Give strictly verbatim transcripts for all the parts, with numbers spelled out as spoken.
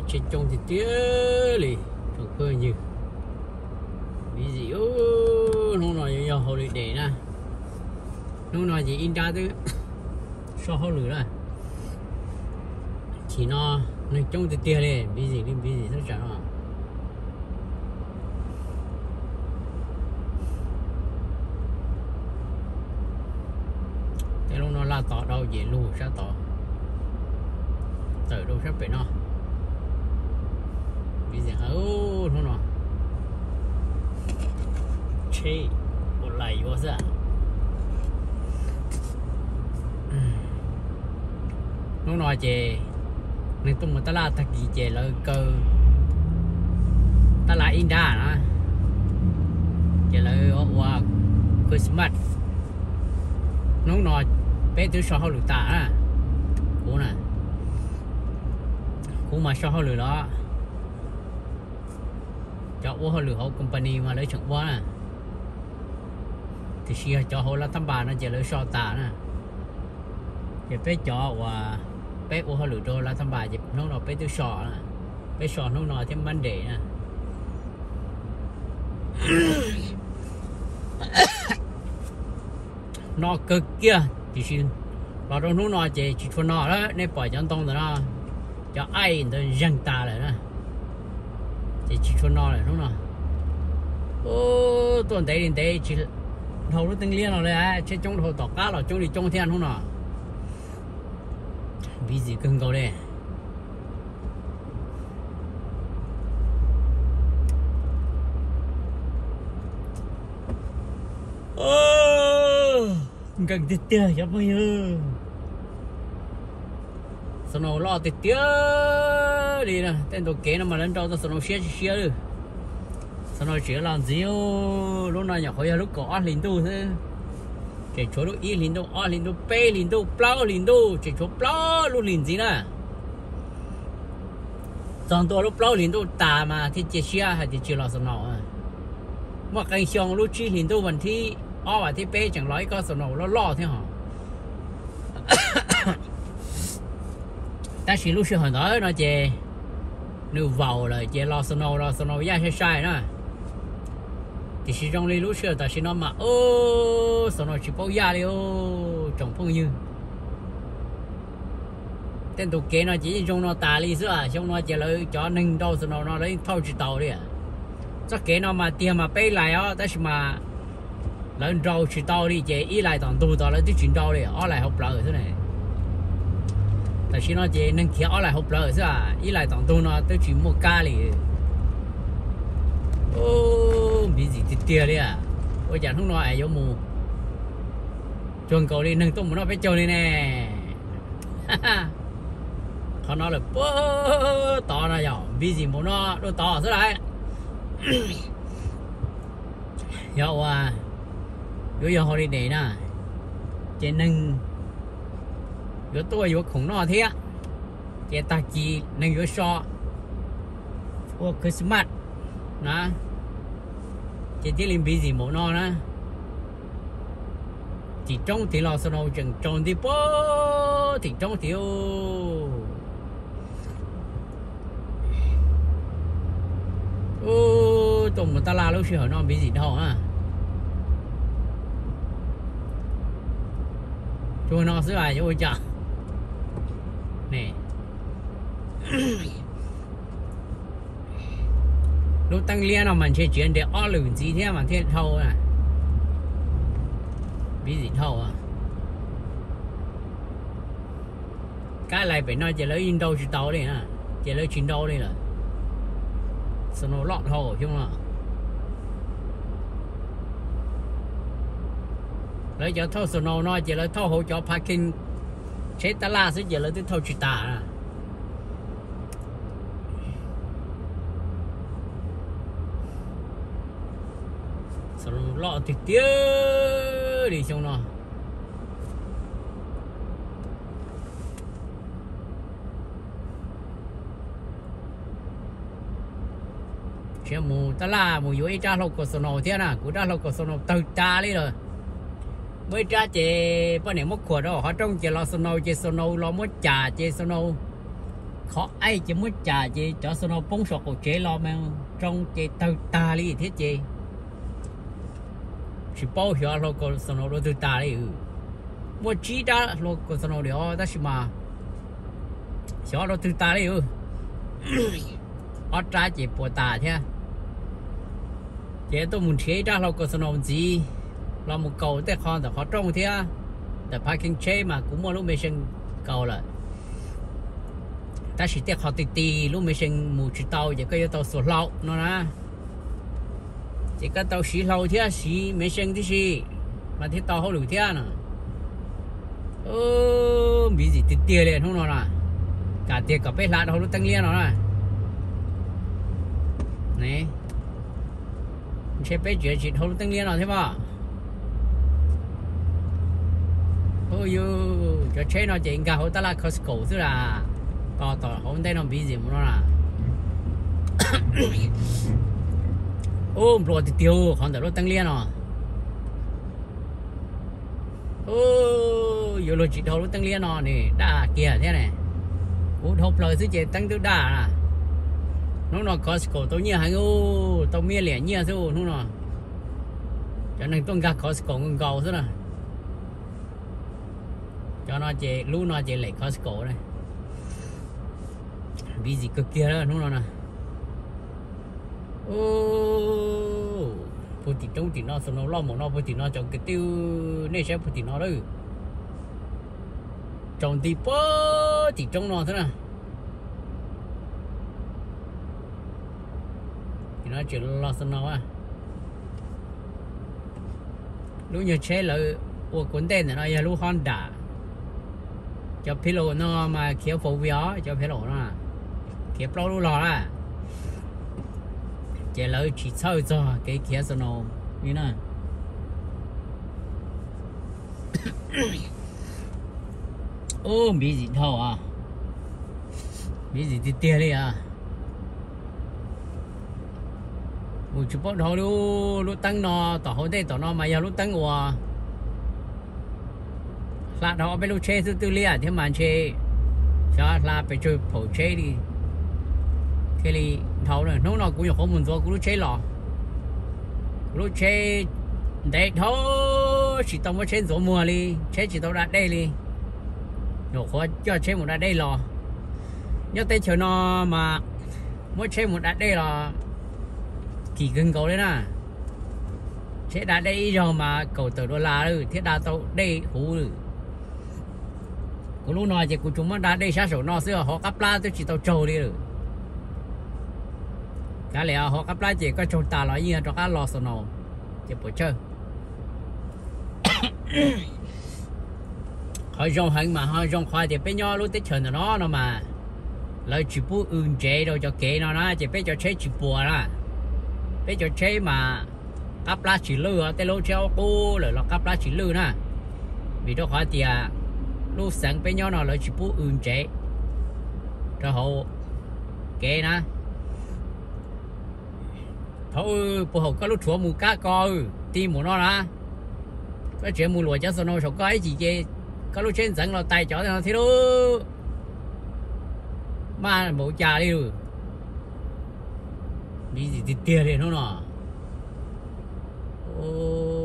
chết trong thì tía lì trong cơ như ví dụ nó nói giờ hồi để nè nó nói gì in ra tới so hồi lửa rồi chỉ nó nó trong thì tía lì ví dụ đi ví dụ rất chả nó cái lúc nó là tỏ đâu dễ lù sao tỏ từ đâu sắp phải nó bây giờ ô nó nó chi một lại vô ra nó nói chè nên tôi muốn ta là thật gì chè là cơ ta lại in đa nó chè là qua Christmas nó nói bé từ sau lửa tạ á cô nè cô mà sau lửa đó cho ô lửa hậu company mà lấy chọn quá nè thì xia cho hậu là thăm bà nó chỉ lấy sau tạ nè thì bé cho và bé ô lửa đô là thăm bà thì nó nó bé từ sau nè bé sau nó nói thêm vấn đề nè nó cực kia thì xin vào trong nó nói chỉ chỉ cho nó đó nên bỏ cho tông rồi nó cho ai nó răng ta lại đó chỉ chỉ cho nó lại đúng không ô tuần tới đến tới chỉ thầu nó từng liên rồi đấy chứ trong thầu tỏ cá là trong đi trong thiên không nào vì gì cưng cầu đây gần tiệt tiệt cho bây giờ sao nó lo tiệt tiệt đi nè tên đồ kế nó mà lên trâu tao sao nó xé xé được sao nó chỉ làm gì lúc nào nhỏ khói lúc có lính tu thế chỉ chỗ lúc y lính tu o lính tu pe lính tu plau lính tu chỉ chỗ plau lúc lính gì nè toànตัวlúc plau lính tu tà mà thì chỉ xé hay thì chỉ là sao nó mà cái xong lúc chỉ lính tuวันที่อ๋อว่าที่เป้จังร้อยก็สนุกแล้วล่อที่หอแต่สิลูกชื่อหันđó nó chè nếu vào là chè lo snow lo snow ya sai sai nữa thì chỉ trong lúcชื่อแต่ nó mà ô snow chỉ bao ya đi ô trồng phong như tên tụ kế nó chỉ trong nó tà đi xưa trong nó chè lấy cho nâng đâu snow nó lấy thâu chỉ tàu đi à chắc kế nó mà tiền mà pay lại áแต่ mà lần đầu chỉ tao đi chơi ý lại toàn tu tao lấy cái chuyện tao đi ở lại học lời thế này tại khi nó chơi nên kia ở lại học lời thế à ý lại toàn tu nó tới chuyện mua cá đi ô bị gì thì tiền đi à bây giờ không nói ai giống mù chuồng cầu đi nâng tung nó phải chơi đi nè họ nói là bố to nó nhỏ vì gì muốn nó đôi to thế này dạo à bây giờ holiday nè trên nâng giữa tôi giữa khủng nó thế trên ta chỉ nâng giữa so ô Christmas nè trên tí linh bị gì mổ nó nè chỉ trong thì lo sao chừng tròn thì bố thì trong thì ô tụi người ta la lúc xưa nó bị gì đâu à cho nó xưa ai cho chả nè lúc tăng liên nào mình sẽ chuyển để ở lửng gì thế mà thiên thâu à bị gì thâu à cái này phải nói chỉ lấy in đâu chỉ tàu đây nè chỉ lấy chín đâu đây là sao nó lọt hồ chứ không lấy cho thâu snow nó chỉ lấy thâu hỗ trợ parking chế ta la sẽ chỉ lấy tới thâu chỉ tả nè sao nó lọt thì tía đi xong nó chế mù ta la mù yếu cha lâu của snow thế nè của cha lâu của snow từ cha đi rồi mới ra chế bên này mất khổ đó họ trong chế lo snow chế snow lo mất trà chế snow khó ai chỉ muốn trả gì cho số nó bông sọt của chế lo mà trong chế tàu ta đi thiết chế chỉ bao nhiêu lo có số nó từ ta đi mua chỉ đã lo có số nó đó đó mà số nó từ ta đi ừ ở trái chỉ bỏ ta thế chế tôi muốn chế ra lo có số nó gì lo một cầuแต่conแต่khó trong thếแต่ parking chế mà cũng mua lúc mấy sinh cầu là ta chỉ tiếc họ tì tì lúc mấy sinh mù chỉ tàu chỉ có yêu tàu sổ lậu nó na chỉ có tàu xí lậu thế xí mấy sinh thế xí mà thế tàu họ đủ thế nè ơ bị gì tì tì liền không nó nè cả tiền cả bé lạ đâu lúc tăng liên nó nè này chế bé chuyện chỉ đâu lúc tăng liên nó thế mà ôi yo cho chế nó chỉ cả hậu ta là Costco chứ là to to hôm nay nó bị gì mà nó là ôm rồi thì tiêu còn đỡ tăng liên rồi ô giờ lo chỉ đâu tăng liên rồi nè đã kia thế này út hộp lời chứ chị tăng thứ đà à nó nó Costco tôi nhớ hàng ô tôi mía liền nhớ chứ nó nó cho nên tôi gặp Costco ngon cầu chứ nè cho nó chị lú nó chị lấy Costco này vì gì cực kia đó đúng không nè ô phụ thì trong thì nó xong nó lo một nó phụ thì nó chọn cái tiêu này sẽ phụ thì nó đấy chọn thì bơ thì trong nó thế nào thì nó chỉ lo xong nó à lúc như chế lợi của cuốn tên này nó là lúc Honda cho pillow nó mà kéo phổ bió cho pillow nó kéo bao lâu là chỉ lợi chỉ sau cho cái kéo cho nó như này ô bị gì thâu à bị gì thì tia đi à một chút bớt thôi luôn lúc tăng nó tỏ hồi đây tỏ nó mà giờ lúc tăng của là đó bên lúc chơi từ từ liền thì mà chơi cho là phải chơi phổ chơi đi cái này thầu này nó nó cũng có muốn做cũng chơi lò lúc chơi để thôi chỉ tao mới chơi gió mùa đi chơi chỉ tao đã đây đi rồi khó cho chơi một đã đây lò nhớ tới chờ nó mà mới chơi một đã đây là kỳ gần cầu đấy nè chơi đã đây rồi mà cầu từ đô la rồi thiết đa tao đây hú rồi lúc nào chỉ của chúng nó đã đây sát sổ nó xưa họ cắp lá tôi chỉ tao trâu đi rồi cái này họ cắp lá chỉ có trâu ta nói gì cho cá lò sổ nó chỉ buổi chơi họ dùng hình mà họ dùng khoai thì bên nhau lúc tết trời nó nó mà lời chỉ bu ương chế đâu cho kệ nó nó chỉ biết cho chế chỉ bùa ra biết cho chế mà cắp lá chỉ lừa tên lô treo cô rồi nó cắp lá chỉ lừa nè vì đó khoai thì lúc sáng bên nhau nó lời chỉ bu ương chế cho họ kệ nè thôi bộ hậu có lúc chúa mù cá coi tim của nó nè cái chuyện mù lùa cho sao nó số cái gì kia có lúc trên dẫn nó tay chó nó thế đó mà bộ trà đi rồi bị gì thì tiền đi nó nọ ô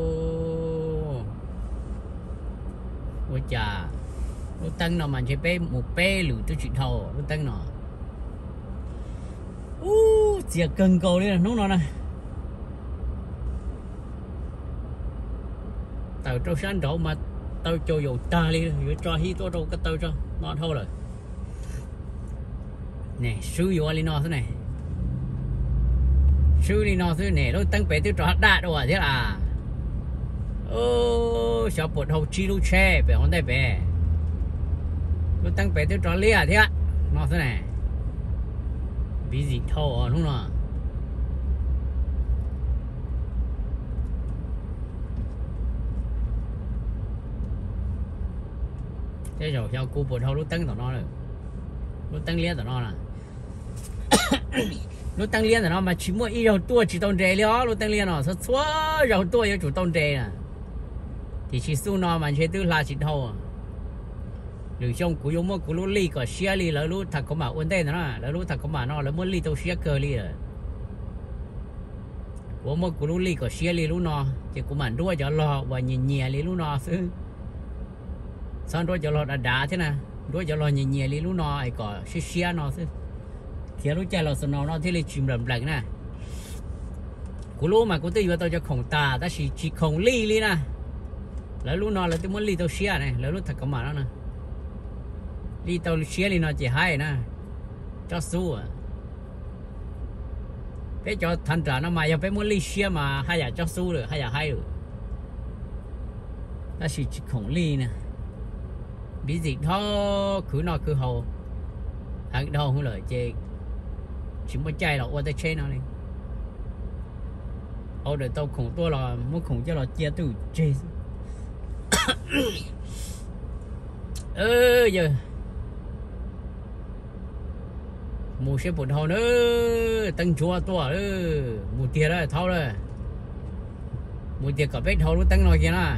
bộ trà nó tăng nó mà chỉ bé một bé lử tôi chuyện thầu nó tăng nó u chỉ cần cầu đi là nó nọ này tàu trâu sáng đổ mà tao cho dầu ta đi rồi cho hi tôi đâu cái tao cho nó thôi rồi nè sư vô ali nó thế này sư đi nó thế này nó tăng bé tiêu trọ đa đâu à thế là ô sao bột hậu chi lu che bé hôm nay bé nó tăng bé tiêu trọ lia thế ạ nó thế này bị gì thâu à đúng không thế rồi theo cô bột hậu lúc tăng tao nó rồi lúc tăng liên tao nó nè lúc tăng liên tao nó mà chỉ mua ít dầu tua chỉ tông trẻ đó lúc tăng liên nó rất xóa dầu tua yêu chủ tông trẻ nè thì chỉ su nó mà chế tư là chỉ thâu rồi xong cú giống mà cú lúc ly có xe ly lỡ lúc thật có mà ổn định nữa lỡ lúc thật có mà nó lỡ muốn ly tàu xe cơ ly rồi cú mà cú lúc ly có xe ly lúc nó chỉ cú mà đua cho lo và nhẹ nhẹ ly lúc nó chứ xong đua cho lo đã đá thế nè đua cho lo nhẹ nhẹ ly lúc nó ai có xe xe nó chứ khi lúc chạy lo xong nó nó thế là chìm lầm lạnh nè cú lúc mà cú tự vào tàu cho khổng tà ta chỉ chỉ khổng ly ly nè lỡ lúc nó là tôi muốn ly tàu xe này lỡ lúc thật có mà nó nè đi tàu xe đi nó chỉ hay nè cho số à cái cho thành trả nó mà giờ phải muốn ly xe mà hay là cho số được hay là hay được nó chỉ chỉ khổng ly nè bí gì đó cứ nó cứ hầu hàng đâu không lời chơi chỉ muốn chạy là qua tay chơi nó đi ô để tàu khổng tôi là muốn khổng cho là chia từ chơi ơ giờ mù xe bột hồ nữa tăng chua to nữa mù tiền đó thâu rồi mù tiền cả bếp thâu nó tăng nói kia nè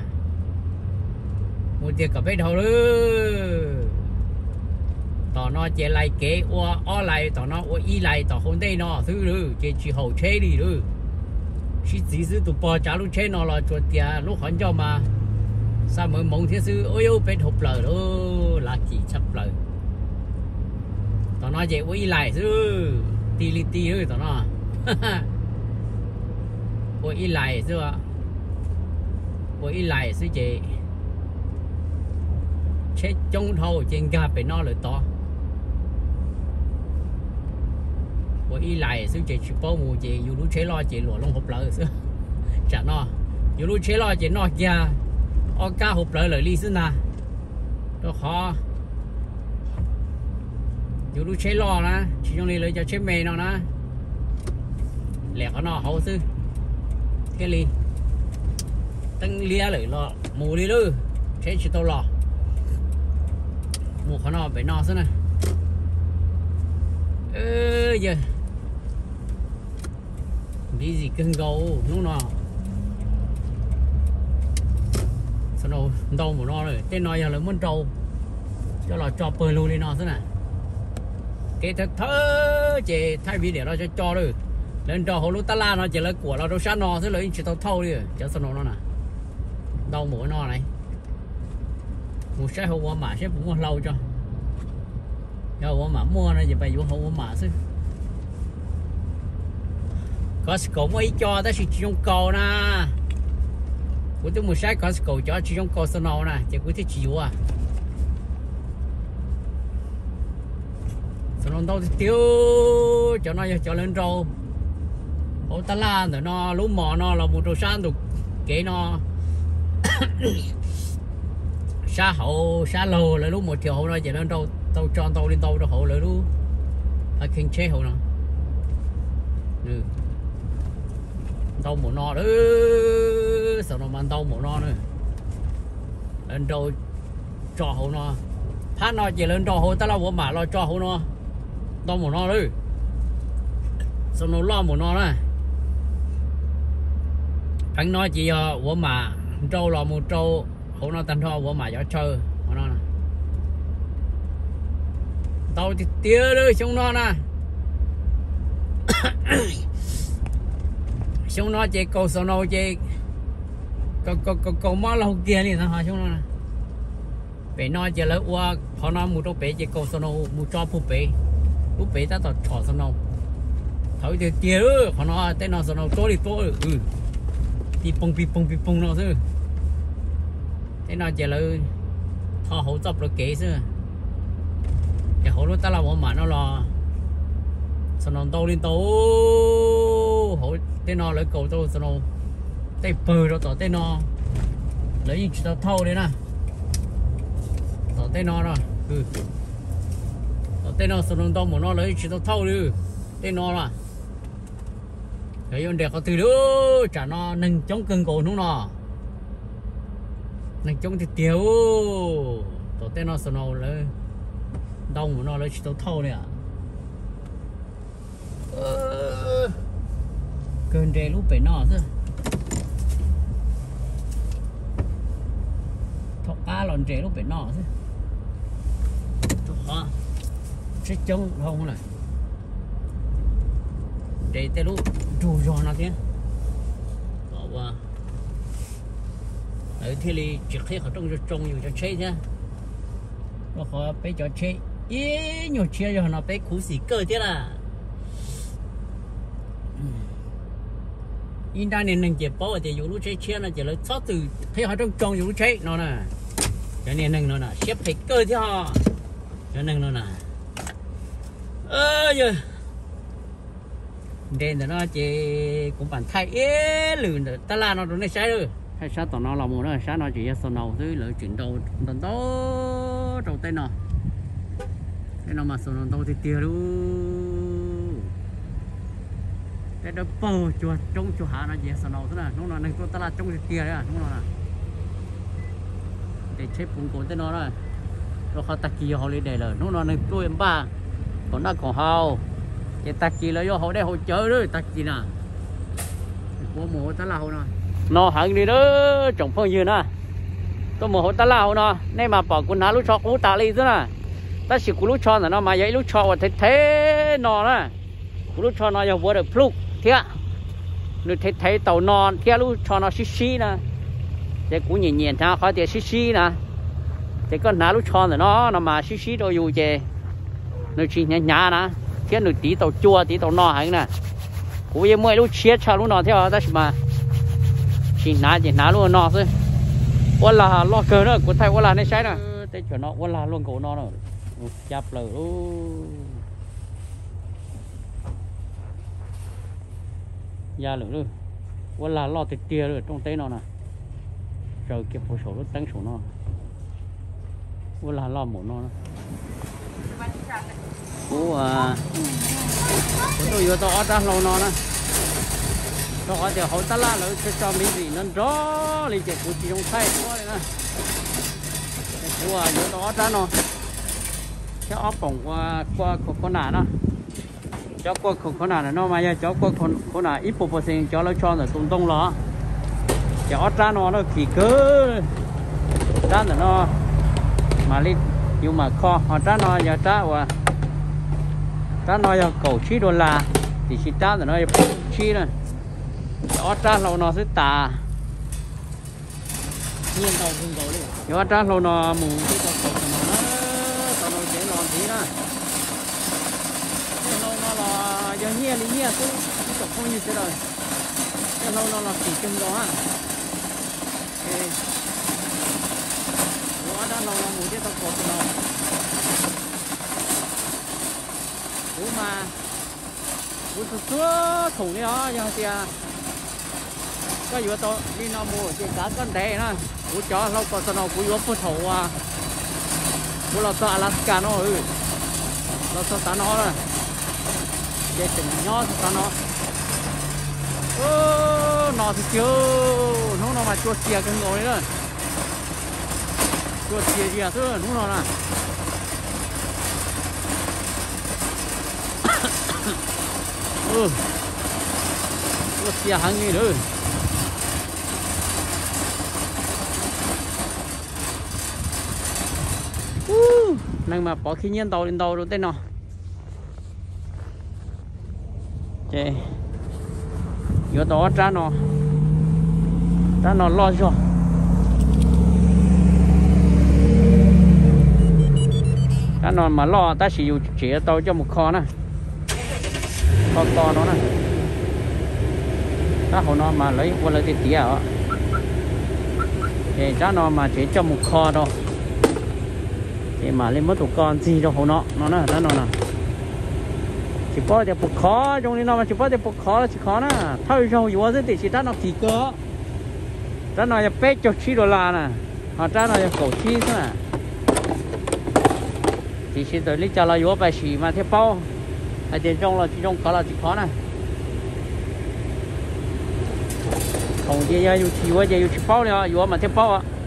mù tiền cả bếp thâu nữa tao nó chỉ lại kế ô ô lại tao nó ô y lại tao hôm nay nó thứ nữa chỉ chỉ hậu chế đi nữa chỉ chỉ是tụ bỏ trả lúc chế nó là chuột tiền lúc hắn cho mà sao mới mong thế sư ôi ô bếp hộp lời đó là chỉ chấp lời tao nói vậy quay lại chứ ti li ti ơi tao nói quay lại chứ ạ quay lại chứ chị chết trong thầu trên ga phải nó lại to quay lại chứ chị chụp bao mù chị dù lúc chế lo chị lụa lông hộp lợi chứ chả nó dù lúc chế lo chị nó kia ở cá hộp lợi lợi ly chứ nè nó khó dù lúc chế lo nè chỉ trong này lấy cho chế mè nó nè lẹ có nó hậu sư thế li tăng lia lại lo mù đi luôn chế chỉ tao lo mù khó nó phải no chứ nè ơ giờ đi gì cưng gấu lúc nào sao đâu đâu một no rồi tên nói giờ là muốn trâu cho là cho bơi luôn đi nó thế này cái thật thơ chị thay vì để nó cho cho rồi lên cho hồ lô ta la nó chỉ là của nó đâu sát nó thế lấy chỉ tao thâu đi cho sao nó nè đâu mỗi nó này một xe hồ qua mã xếp cũng mua lâu cho giờ qua mã mua nó chỉ phải vô hồ qua mã chứ có cổ mấy cho ta chỉ trong cầu nè của tôi một xe có cổ cho chỉ trong cầu sao nó nè chỉ có thể chịu à nó đâu tiêu cho nó cho lên rau ô ta la rồi nó lú mò nó là một đồ san được kể nó xa hậu xa lồ lại lúc một chiều hậu nó chỉ lên đâu tàu tròn tàu lên tàu đâu hậu lại lúc ở kinh chế hậu nó ừ. Tàu một no đó sao nó mang tàu một no nữa lên đâu cho hậu nó phát nó chỉ lên cho hậu ta la của mà lo cho hậu nó đâu một no đi sao nó lo một no đó anh nói chỉ giờ của mà trâu là một trâu hậu nó thành thọ của mà cho chơi của nó nè tao thì tía đi xong nó nè xong nó chỉ cầu sao nó chỉ cầu cầu cầu cầu má lâu kia đi hả xong nó nè bé nói chỉ là qua họ nói một trâu bé chỉ cầu sao nó một trâu phụ bé lúc bé ta tao trò sao nó thôi thì tía đó họ nói tên nó sao nó tối đi tối ừ đi bông đi bông đi bông nó chứ thế nó chỉ là họ hỗ trợ được kế chứ thì hỗ ta là bọn mà nó là sao nó tàu lên tàu hỗ thế nó lấy cầu tàu sao nó tay bờ đó tao tên nó lấy những tao thâu đấy nè tao tên nó rồi ừ tao tên nó sao nó tàu một nó lấy chỉ tao thâu đi tên nó là đấy con đẹp có từ đó chả nó nâng chống cưng cổ nó nọ nâng chống thì tiêu tổ tên nó sao nó lấy đông của nó lấy chỉ tao thâu này à cơn đê lúc phải nọ chứ thọ cá lòn trề lúc phải nọ chứ khó sẽ chống không này để tới lúc trù giò nó thế bảoว่าở thế thì chỉ khi họ trong trong nhiều cho chơi nhá và họ phải cho chơi ý nhiều chơi rồi nó phải cú xỉ cơ thế là in ra nên chỉ bảo thì dùng lúc chơi chơi là chỉ là sáu từ khi họ trong trong dùng lúc chơi nó nè cho nên nâng nó nè xếp phải cơ thế họ cho nâng nó nè ơ giờ nên là nó chỉ cũng bản thay ế lử ta là nó đúng này sai rồi hay sao tao nó làm một đó sao nó chỉ sao nào thứ lỡ chuyển đầu tao đó đầu tay nó cái nó mà sao nó đâu thì tiền luôn cái đó bầu chuột trong chuột hạ nó chỉ sao nào thế này nó là nâng tôi ta là trong thì tiền đấy à nó là để chế phun cổ tới nó rồi rồi họ tắc kia họ lấy để là nó là nâng tôi em ba còn nó còn hao cái tắc kia là do họ đây họ chơi đấy tắc kia nè của mùa ta lao rồi nó hẳn đi đó trồng phong dừa nè tôi mùa ta lao nè nên mà bỏ quần áo lúc cho cú ta đi thế nè ta chỉ cú lúc cho là nó mà vậy lúc cho và thế thế nó nè cú lúc cho nó giờ vừa được plug thế nó thế thế tàu non thế lúc cho nó xí xí nè cái cú nhẹ nhẹ thà khỏi tiền xí xí nè cái con ná lúc cho là nó nó mà xí xí đâu dù về nó chỉ nhả nhả nè thế nó tí tàu chua tí tàu no hẳn nè cú giờ mới lúc chia cho lúc nó theo ta mà chỉ ná chỉ ná luôn nó thôi quá là lo cờ nữa của thầy quá là này sai nè thế cho nó quá là luôn cổ nó rồi chập lờ da lửa luôn quá là lo từ tia rồi trong tay nó nè rồi kịp hồ sổ nó tăng sổ nó quá là lo mổ nó cú à tôi vừa to ra lâu nó nè đó thì họ ta la rồi cho mình gì nó rõ liền chỉ của chị trong thay quá này nè cú à vừa to ra nó cái ốp bổng qua qua con nà nó cho qua con nà nó mà giờ cho qua con con nà ít bộ phận cho nó cho là tung tung nó cái ốp ra nó nó kỳ cớ ra là nó mà đi nhưng mà kho họ ra nó giờ ra và ra nó giờ cầu chi đô la thì chỉ ra là nó chi này ở trên lầu nó sẽ tà nhiên đầu không cầu đi ở trên lầu nó mù cái cầu cầu nó nó nó dễ làm gì đó cái lầu nó là giờ nhiên đi nhiên cũng cũng không như thế rồi cái lầu nó là chỉ chân đó ha ở trên lầu nó mù cái cầu cầu nó ủa mà ủa sữa thùng đi đó giờ thì có vừa to đi nó mua thì cả con đẻ nè cú chó lâu còn nó cú vừa phun thầu à cú là to Alaska nó ừ nó to ta nó rồi để chừng nhỏ ta nó ô nó thì chưa nó nó mà chuột chìa cái ngồi nữa chuột chìa gì à thứ nó nó nè ừ chuột chìa hàng gì nữa năng mà bỏ khi nhiên tàu lên tàu rồi tên nó chê vô đó ra nó ra nó lo cho ra nó mà lo ta chỉ dùng chỉ tàu cho một kho nè kho to nó nè ta hồ nó mà lấy qua lấy tiền tía à để ra nó mà chỉ cho một kho đâu thì mà lên mất một con gì đâu nó nó nè nó nè chỉ có để phục khó trong này nó mà chỉ có để phục khó là chỉ khó nè thôi rồi vừa rồi thì chỉ ta nó kỳ cơ ta nói là pet cho chi đô la nè họ ta nói là cổ chi thế nè thì chỉ tới lấy cho là vừa phải xì mà theo bao hay tiền trong là chỉ trong khó là chỉ khó nè không gì giờ dù chỉ vừa giờ dù chỉ bao nữa vừa mà theo bao ạ